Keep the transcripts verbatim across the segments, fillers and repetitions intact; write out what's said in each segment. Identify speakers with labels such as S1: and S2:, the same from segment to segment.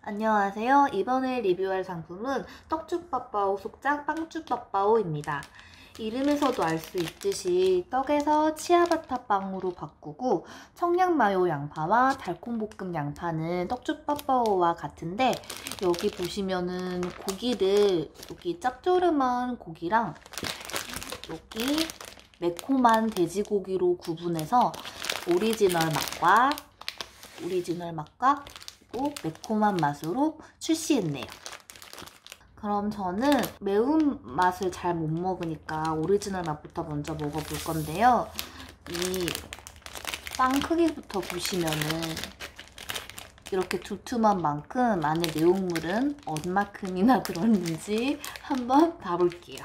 S1: 안녕하세요. 이번에 리뷰할 상품은 떡죽빠빠오 속장 빵죽빠빠오입니다. 이름에서도 알 수 있듯이 떡에서 치아바타 빵으로 바꾸고 청양마요 양파와 달콤볶음 양파는 떡죽빠빠오와 같은데, 여기 보시면은 고기를 여기 짭조름한 고기랑 여기 매콤한 돼지고기로 구분해서 오리지널 맛과 오리지널 맛과 또 매콤한 맛으로 출시했네요. 그럼 저는 매운맛을 잘 못 먹으니까 오리지널 맛부터 먼저 먹어볼 건데요. 이 빵 크기부터 보시면은 이렇게 두툼한 만큼 안에 내용물은 얼마큼이나 들었는지 한번 봐볼게요.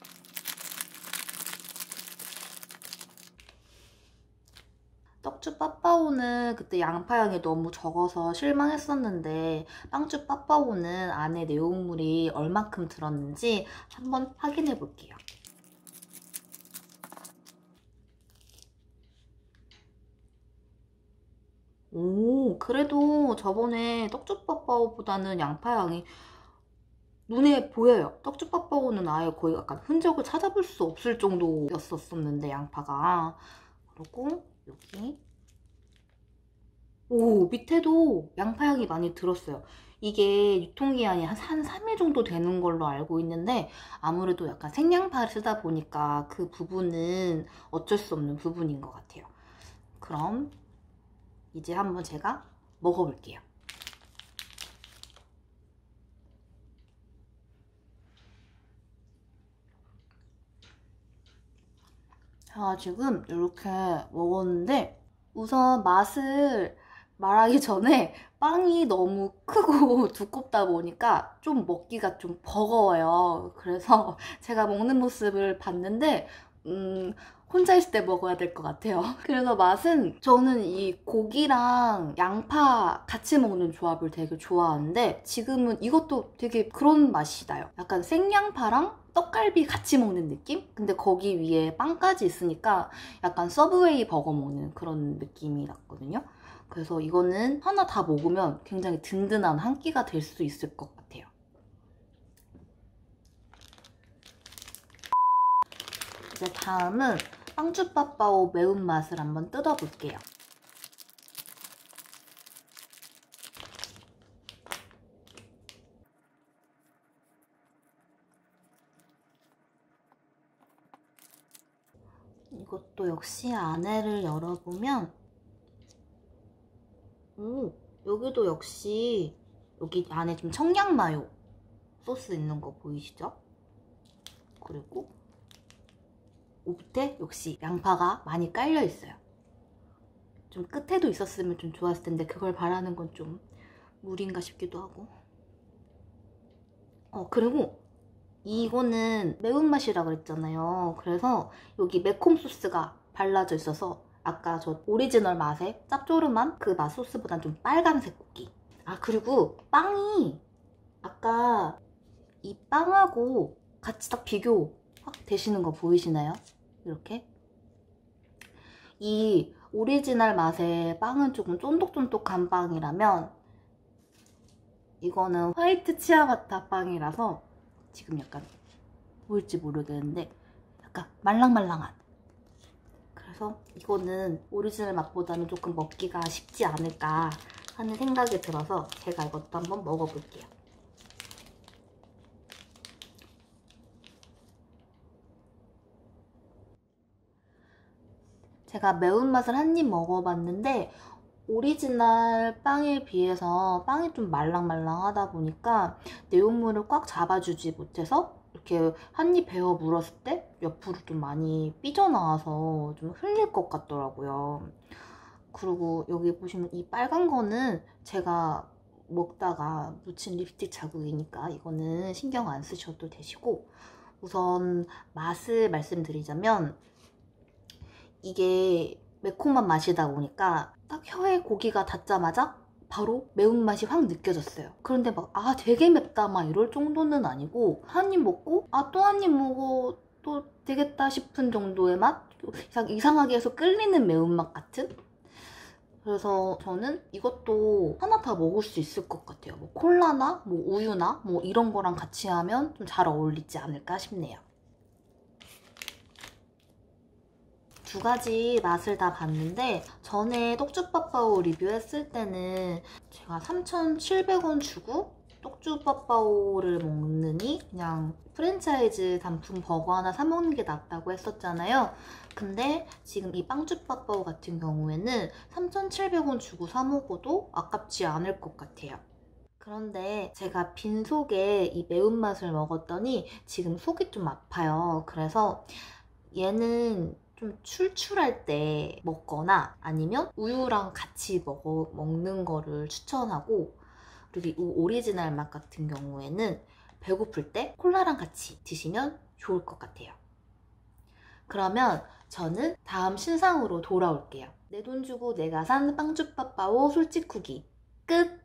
S1: 떡죽 빠빠오는 그때 양파향이 너무 적어서 실망했었는데, 빵죽 빠빠오는 안에 내용물이 얼마큼 들었는지 한번 확인해 볼게요. 오, 그래도 저번에 떡죽 빠빠오보다는 양파향이 눈에 보여요. 떡죽 빠빠오는 아예 거의 약간 흔적을 찾아볼 수 없을 정도였었는데 양파가. 그리고 여기 오, 밑에도 양파향이 많이 들었어요. 이게 유통기한이 한 삼 일 정도 되는 걸로 알고 있는데, 아무래도 약간 생양파를 쓰다 보니까 그 부분은 어쩔 수 없는 부분인 것 같아요. 그럼 이제 한번 제가 먹어볼게요. 자, 지금 이렇게 먹었는데, 우선 맛을 말하기 전에 빵이 너무 크고 두껍다 보니까 좀 먹기가 좀 버거워요. 그래서 제가 먹는 모습을 봤는데 음, 혼자 있을 때 먹어야 될 것 같아요. 그래서 맛은, 저는 이 고기랑 양파 같이 먹는 조합을 되게 좋아하는데, 지금은 이것도 되게 그런 맛이 나요. 약간 생양파랑 떡갈비 같이 먹는 느낌? 근데 거기 위에 빵까지 있으니까 약간 서브웨이 버거 먹는 그런 느낌이 났거든요. 그래서 이거는 하나 다 먹으면 굉장히 든든한 한 끼가 될 수 있을 것 같아요. 이제 다음은 빵죽 빠빠오 매운맛을 한번 뜯어볼게요. 이것도 역시 안에를 열어보면, 오, 여기도 역시 여기 안에 좀 청양마요 소스 있는 거 보이시죠? 그리고 밑에 역시 양파가 많이 깔려 있어요. 좀 끝에도 있었으면 좀 좋았을 텐데 그걸 바라는 건 좀 무리인가 싶기도 하고. 어, 그리고 이거는 매운맛이라 그랬잖아요. 그래서 여기 매콤 소스가 발라져 있어서 아까 저 오리지널 맛의 짭조름한 그 맛 소스보단 좀 빨간색 고기. 아, 그리고 빵이 아까 이 빵하고 같이 딱 비교 확 되시는 거 보이시나요? 이렇게. 이 오리지널 맛의 빵은 조금 쫀득쫀득한 빵이라면, 이거는 화이트 치아바타 빵이라서 지금 약간 보일지 모르겠는데 약간 말랑말랑한. 그래서 이거는 오리지널 맛보다는 조금 먹기가 쉽지 않을까 하는 생각이 들어서 제가 이것도 한번 먹어볼게요. 제가 매운맛을 한 입 먹어봤는데 오리지널 빵에 비해서 빵이 좀 말랑말랑하다 보니까 내용물을 꽉 잡아주지 못해서 이렇게 한 입 베어 물었을 때 옆으로 좀 많이 삐져나와서 좀 흘릴 것 같더라고요. 그리고 여기 보시면 이 빨간 거는 제가 먹다가 묻힌 립스틱 자국이니까 이거는 신경 안 쓰셔도 되시고, 우선 맛을 말씀드리자면, 이게 매콤한 맛이다 보니까 딱 혀에 고기가 닿자마자 바로 매운맛이 확 느껴졌어요. 그런데 막 아 되게 맵다 막 이럴 정도는 아니고, 한 입 먹고 아 또 한 입 먹어도 되겠다 싶은 정도의 맛? 이상하게 해서 끌리는 매운맛 같은? 그래서 저는 이것도 하나 다 먹을 수 있을 것 같아요. 뭐 콜라나 뭐 우유나 뭐 이런 거랑 같이 하면 좀 잘 어울리지 않을까 싶네요. 두 가지 맛을 다 봤는데 전에 떡주빠빠오 리뷰했을 때는 제가 삼천칠백 원 주고 떡주빠빠오를 먹느니 그냥 프랜차이즈 단품 버거 하나 사 먹는 게 낫다고 했었잖아요. 근데 지금 이 빵주빠빠오 같은 경우에는 삼천칠백 원 주고 사 먹어도 아깝지 않을 것 같아요. 그런데 제가 빈속에 이 매운맛을 먹었더니 지금 속이 좀 아파요. 그래서 얘는 좀 출출할 때 먹거나 아니면 우유랑 같이 먹어, 먹는 거를 추천하고, 그리고 이 오리지널 맛 같은 경우에는 배고플 때 콜라랑 같이 드시면 좋을 것 같아요. 그러면 저는 다음 신상으로 돌아올게요. 내 돈 주고 내가 산 빵주빠빠오 솔직후기 끝!